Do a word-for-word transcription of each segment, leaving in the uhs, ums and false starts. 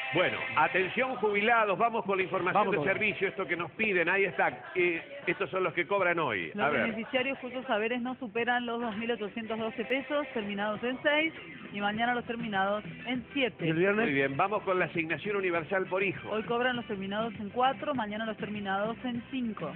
Bueno, atención jubilados, vamos con la información Vamos de con- servicio, esto que nos piden, ahí está. Eh, estos son los que cobran hoy. A Los ver. beneficiarios justos saberes no superan los dos mil ochocientos doce pesos, terminados en seis, y mañana los terminados en ¿Y el siete. Muy viernes? bien, vamos con la asignación universal por hijo. Hoy cobran los terminados en cuatro, mañana los terminados en cinco.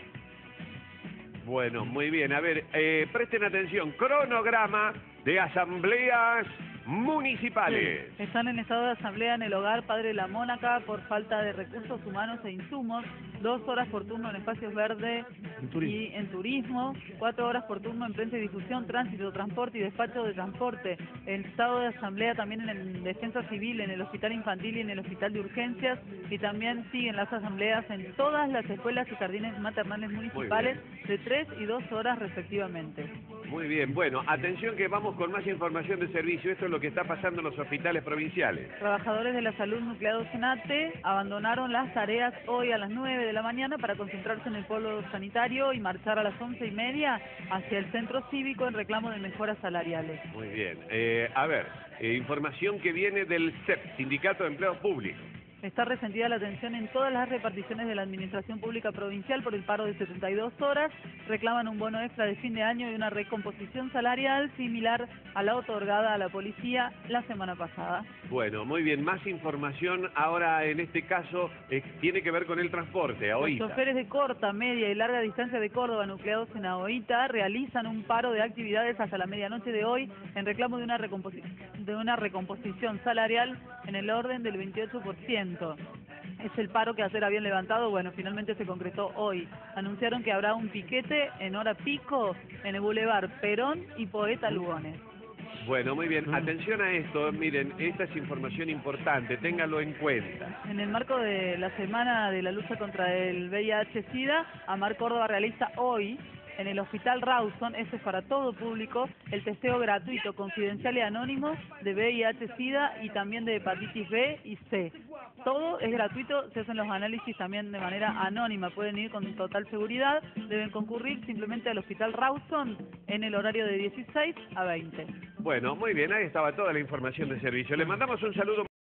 Bueno, muy bien. A ver, eh, presten atención. Cronograma de asambleas municipales. Están en estado de asamblea en el hogar Padre La Mónaca por falta de recursos humanos e insumos, dos horas por turno en espacios verdes En turismo. y en turismo, cuatro horas por turno en prensa y difusión, tránsito, transporte y despacho de transporte. El estado de asamblea también en el defensa civil, en el hospital infantil y en el hospital de urgencias, y también siguen las asambleas en todas las escuelas y jardines maternales municipales de tres y dos horas respectivamente. Muy bien, bueno, atención que vamos con más información de servicio. Esto es lo que está pasando en los hospitales provinciales. Trabajadores de la salud nucleados en ATE abandonaron las tareas hoy a las nueve de la mañana para concentrarse en el polo sanitario y marchar a las once y media hacia el centro cívico en reclamo de mejoras salariales. Muy bien. Eh, a ver, eh, información que viene del C E P, Sindicato de Empleados Públicos. Está resentida la atención en todas las reparticiones de la Administración Pública Provincial por el paro de setenta y dos horas. Reclaman un bono extra de fin de año y una recomposición salarial similar a la otorgada a la policía la semana pasada. Bueno, muy bien. Más información ahora en este caso eh, tiene que ver con el transporte, a Los Oita. choferes de corta, media y larga distancia de Córdoba, nucleados en Ahoita, realizan un paro de actividades hasta la medianoche de hoy en reclamo de una, recomposi- de una recomposición salarial en el orden del veintiocho por ciento. Es el paro que ayer habían levantado, bueno, finalmente se concretó hoy. Anunciaron que habrá un piquete en hora pico en el Boulevard Perón y Poeta Lugones. Bueno, muy bien. Mm. Atención a esto. Miren, esta es información importante. Ténganlo en cuenta. En el marco de la Semana de la Lucha contra el V I H SIDA, AMAR Córdoba realiza hoy en el Hospital Rawson, este es para todo público, el testeo gratuito, confidencial y anónimo de V I H SIDA y también de hepatitis B y C. Todo es gratuito, se hacen los análisis también de manera anónima, pueden ir con total seguridad, deben concurrir simplemente al Hospital Rawson en el horario de dieciséis a veinte. Bueno, muy bien. Ahí estaba toda la información de servicio. Le mandamos un saludo.